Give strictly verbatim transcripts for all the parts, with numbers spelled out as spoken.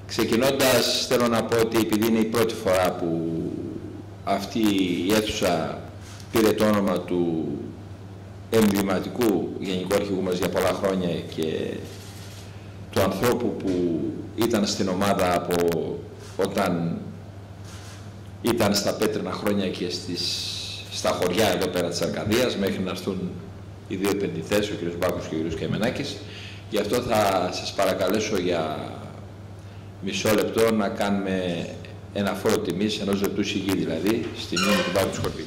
Ξεκινώντας, θέλω να πω ότι επειδή είναι η πρώτη φορά που αυτή η αίθουσα πήρε το όνομα του εμβληματικού Γενικού Αρχηγού μας για πολλά χρόνια και του ανθρώπου που ήταν στην ομάδα από όταν ήταν στα πέτρινα χρόνια και στις, στα χωριά εδώ πέρα της Αρκαδίας, μέχρι να έρθουν οι δύο επενδυτές, ο κ. Μπάκος και ο κ. Καημενάκης. Γι' αυτό θα σας παρακαλέσω για μισό λεπτό να κάνουμε ένα φόρο τιμής, ενός λεπτού σιγή δηλαδή, στη μνήμη του Μπάκου Σκορπίνου.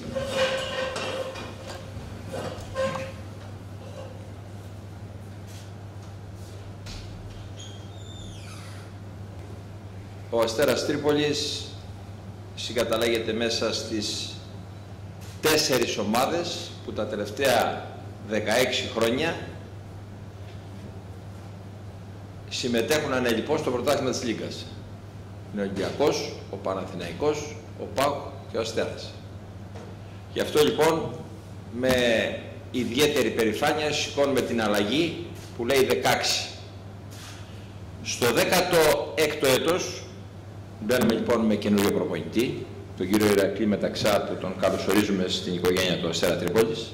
Ο Αστέρας Τρίπολης συγκαταλέγεται μέσα στις τέσσερις ομάδες που τα τελευταία δεκαέξι χρόνια συμμετέχουν ανελιπώς στο πρωτάθλημα της Λίγκας. Είναι ο Ολυμπιακός, ο Παναθηναϊκός, ο ΠΑΟΚ και ο Αστέρας. Γι' αυτό λοιπόν με ιδιαίτερη περηφάνεια σηκώνουμε την αλλαγή που λέει δεκαέξι. Στο δέκατο έκτο έτος μπαίνουμε λοιπόν με καινούριο προπονητή, τον κύριο Ηρακλή Μεταξά, που τον καλωσορίζουμε στην οικογένεια του Αστέρα Τρίπολης.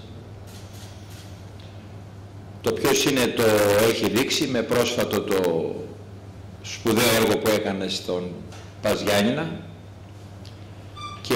Το ποιος είναι το έχει δείξει με πρόσφατο το σπουδαίο έργο που έκανε στον Πας Γιάννηνα και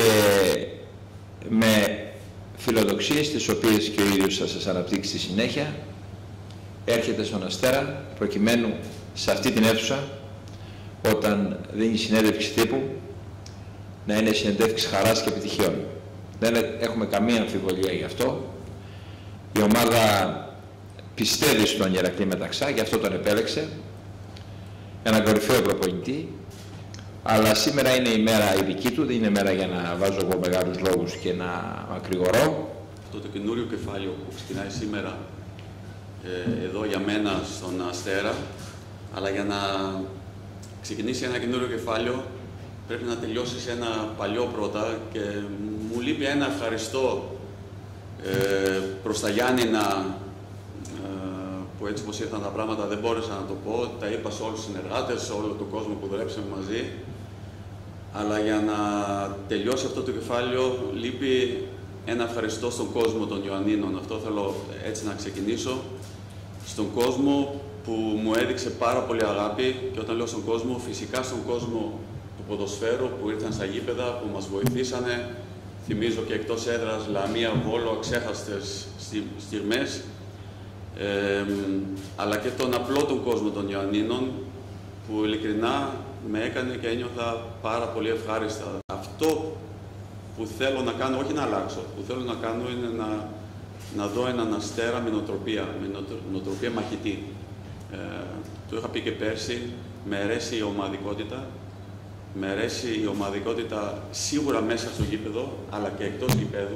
με φιλοδοξίες τις οποίες και ο ίδιος θα σας αναπτύξει στη συνέχεια έρχεται στον Αστέρα προκειμένου σε αυτή την αίθουσα όταν δίνει συνέντευξη τύπου να είναι συνεντεύξη χαράς και επιτυχιών. Δεν έχουμε καμία αμφιβολία γι' αυτό. Η ομάδα πιστεύει στον Ηρακλή Μεταξά, γι' αυτό τον επέλεξε. Ένα κορυφαίο προπονητή. Αλλά σήμερα είναι η μέρα η δική του, δεν είναι μέρα για να βάζω εγώ μεγάλους λόγους και να μακρηγορώ. Αυτό το καινούριο κεφάλαιο που ξεκινάει σήμερα ε, εδώ για μένα στον Αστέρα, αλλά για να ξεκινήσει ένα καινούριο κεφάλαιο πρέπει να τελειώσει σε ένα παλιό πρώτα και μου λείπει ένα ευχαριστώ ε, προς τα Γιάννηνα ε, που έτσι πως ήρθαν τα πράγματα δεν μπόρεσα να το πω, τα είπα σε όλους τους συνεργάτες, σε όλο τον κόσμο που δουλέψαμε μαζί, αλλά για να τελειώσει αυτό το κεφάλαιο λείπει ένα ευχαριστώ στον κόσμο των Ιωαννίνων. Αυτό θέλω έτσι να ξεκινήσω, στον κόσμο που μου έδειξε πάρα πολύ αγάπη, και όταν λέω στον κόσμο, φυσικά στον κόσμο του ποδοσφαίρου που ήρθαν στα γήπεδα, που μας βοηθήσανε. Θυμίζω και εκτός έδρας, Λαμία, Βόλο, αξέχαστες στιγμές, ε, αλλά και τον απλό τον κόσμο των Ιωαννίνων, που ειλικρινά με έκανε και ένιωθα πάρα πολύ ευχάριστα. Αυτό που θέλω να κάνω, όχι να αλλάξω, που θέλω να κάνω είναι να, να δω έναν Αστέρα με νοοτροπία, με νοοτροπία μαχητή. Ε, το είχα πει και πέρσι, με αρέσει η ομαδικότητα, με αρέσει η ομαδικότητα σίγουρα μέσα στο γήπεδο, αλλά και εκτός γήπεδου.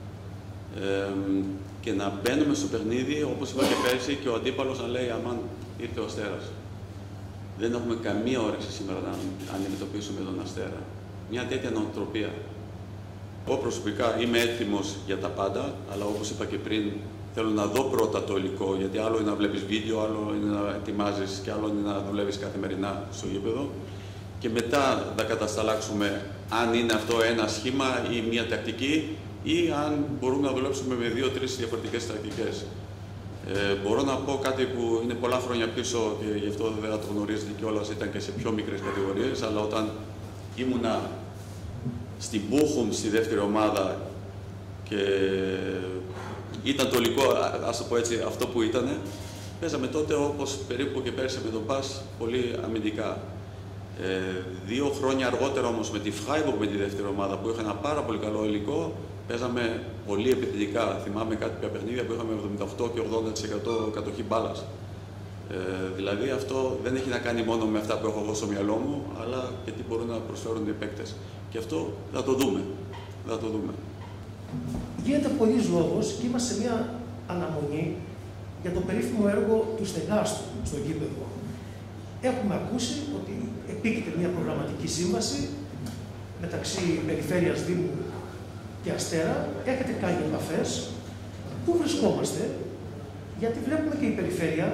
Ε, και να μπαίνουμε στο παιχνίδι, όπως είπα και πέρσι, και ο αντίπαλος να λέει αμάν, ήρθε ο Αστέρας. Δεν έχουμε καμία όρεξη σήμερα να αντιμετωπίσουμε τον Αστέρα. Μια τέτοια νοοτροπία. Εγώ προσωπικά είμαι έτοιμος για τα πάντα, αλλά όπως είπα και πριν, θέλω να δω πρώτα το υλικό, γιατί άλλο είναι να βλέπεις βίντεο, άλλο είναι να ετοιμάζεις και άλλο είναι να δουλεύεις καθημερινά στο γήπεδο. Και μετά θα κατασταλάξουμε αν είναι αυτό ένα σχήμα ή μια τακτική, ή αν μπορούμε να δουλέψουμε με δύο-τρεις διαφορετικές τακτικές. Ε, μπορώ να πω κάτι που είναι πολλά χρόνια πίσω και γι' αυτό δεν θα το γνωρίζετε κιόλας, ήταν και σε πιο μικρές κατηγορίες, αλλά όταν ήμουνα στην Bochum στη δεύτερη ομάδα και ήταν το υλικό, ας το πω έτσι, αυτό που ήταν, παίζαμε τότε όπως περίπου και πέρσι με τον Πας, πολύ αμυντικά. Ε, δύο χρόνια αργότερα όμως με τη Freiburg, με τη δεύτερη ομάδα, που είχα ένα πάρα πολύ καλό υλικό, παίζαμε πολύ επιθετικά. Θυμάμαι κάποια παιχνίδια που είχαμε εβδομήντα οκτώ και ογδόντα τοις εκατό κατοχή μπάλας. Ε, δηλαδή αυτό δεν έχει να κάνει μόνο με αυτά που έχω εγώ στο μυαλό μου, αλλά και τι μπορούν να προσφέρουν οι παίκτες. Και αυτό θα το δούμε. Θα το δούμε. Γίνεται πολλής λόγος και είμαστε σε μια αναμονή για το περίφημο έργο του στεγάστου στο γήπεδο. Έχουμε ακούσει ότι επίκειται μια προγραμματική σύμβαση μεταξύ Περιφέρειας Δήμου και Αστέρα. Έχετε κάνει επαφές. Πού βρισκόμαστε? Γιατί βλέπουμε και η Περιφέρεια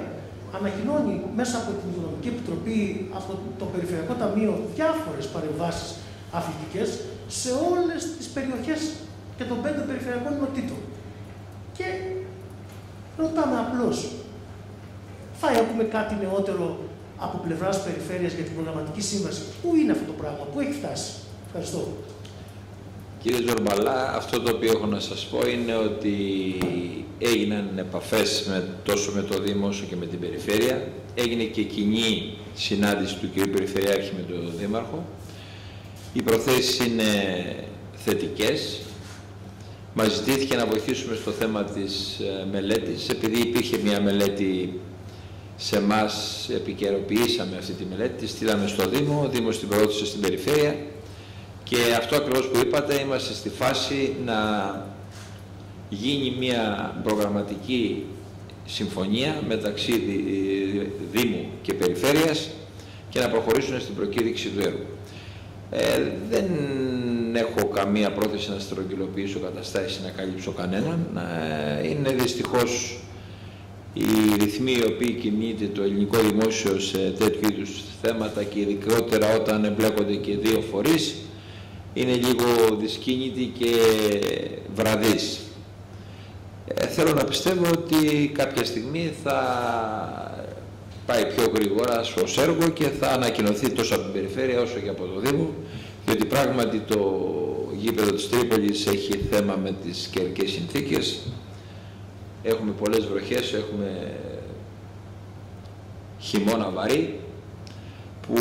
ανακοινώνει μέσα από την Οικονομική Επιτροπή, από το Περιφερειακό Ταμείο, διάφορες παρεμβάσεις αθλητικές σε όλες τις περιοχές και των πέντε περιφερειακών ενωτήτων. Και ρωτάμε απλώς, θα έχουμε κάτι νεότερο από πλευράς περιφέρειας για την προγραμματική σύμβαση? Πού είναι αυτό το πράγμα, πού έχει φτάσει? Ευχαριστώ. Κύριε Ζορμπαλά, αυτό το οποίο έχω να σας πω είναι ότι έγιναν επαφές με, τόσο με το Δήμο όσο και με την Περιφέρεια. Έγινε και κοινή συνάντηση του κ. Περιφερειάρχη με τον Δήμαρχο. Οι προθέσεις είναι θετικές. Μας ζητήθηκε να βοηθήσουμε στο θέμα της μελέτης. Επειδή υπήρχε μια μελέτη σε εμάς, επικαιροποιήσαμε αυτή τη μελέτη, τη στείλαμε στο Δήμο, ο Δήμος την προώθησε στην Περιφέρεια. Και αυτό ακριβώς που είπατε, είμαστε στη φάση να γίνει μια προγραμματική συμφωνία μεταξύ Δήμου και Περιφέρειας και να προχωρήσουν στην προκήρυξη του έργου. Ε, δεν έχω καμία πρόθεση να στρογγυλοποιήσω καταστάσεις, να καλύψω κανέναν. Ε, είναι δυστυχώς οι ρυθμοί οι οποίοι κινείται το ελληνικό δημόσιο σε τέτοιου είδους θέματα και ειδικότερα όταν εμπλέκονται και δύο φορείς, είναι λίγο δυσκίνητη και βραδύς. Ε, θέλω να πιστεύω ότι κάποια στιγμή θα πάει πιο γρήγορα ως έργο και θα ανακοινωθεί τόσο από την Περιφέρεια όσο και από το Δήμο, διότι πράγματι το γήπεδο της Τρίπολης έχει θέμα με τις καιρικές συνθήκες. Έχουμε πολλές βροχές, έχουμε χειμώνα βαρύ, που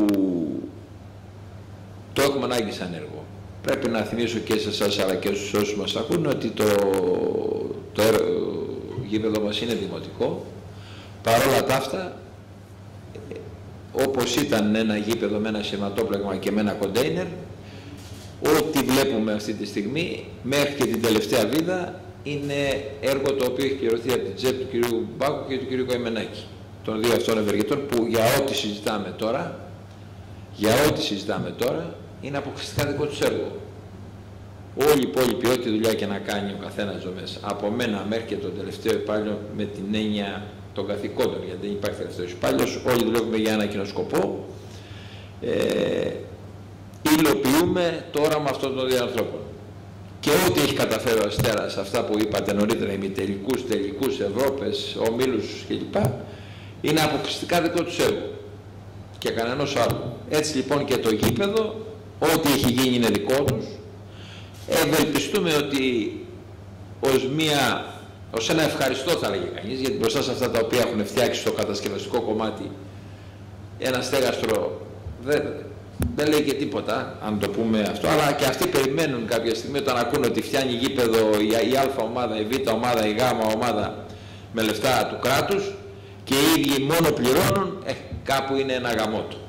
το έχουμε ανάγκη σαν έργο. Πρέπει να θυμίσω και σε εσάς αλλά και στους όσους μας ακούν ότι το, το γήπεδο μας είναι δημοτικό. Παρ' όλα τα αυτά, όπως ήταν ένα γήπεδο με ένα σειρματόπλεγμα και με ένα κοντέινερ, ό,τι βλέπουμε αυτή τη στιγμή, μέχρι και την τελευταία βίδα, είναι έργο το οποίο έχει πληρωθεί από την τσέπη του κ. Μπάκου και του κ. Κοημενάκη, των δύο αυτών ευεργετών, που για ό,τι συζητάμε τώρα, για ό,τι συζητάμε τώρα, είναι αποκλειστικά δικό τους έργο. Όλη η υπόλοιπη, ό,τι δουλειά και να κάνει ο καθένας εδώ μέσα, από μένα μέχρι και τον τελευταίο υπάλληλο, με την έννοια των καθηκόντων, γιατί δεν υπάρχει τελευταίος υπάλληλος, όλοι δουλεύουμε για ένα κοινό σκοπό, ε, υλοποιούμε το όραμα αυτών των δύο ανθρώπων. Και ό,τι έχει καταφέρει ο Αστέρας, αυτά που είπατε νωρίτερα, ημιτελικούς, τελικούς, Ευρώπες, ομίλους κλπ, είναι αποκλειστικά δικό τους έργο και κανένας άλλου. Έτσι λοιπόν και το γήπεδο, ό,τι έχει γίνει είναι δικό τους. Ευελπιστούμε ότι ως, μια, ως ένα ευχαριστώ θα λέγει κανείς, γιατί μπροστά σε αυτά τα οποία έχουν φτιάξει στο κατασκευαστικό κομμάτι ένα στέγαστρο δεν, δεν λέει και τίποτα, αν το πούμε αυτό, αλλά και αυτοί περιμένουν κάποια στιγμή όταν ακούν ότι φτιάνει γήπεδο η, η Α ομάδα, η Β ομάδα, η Γ ομάδα με λεφτά του κράτους και οι ίδιοι μόνο πληρώνουν, ε, κάπου είναι ένα γαμότο.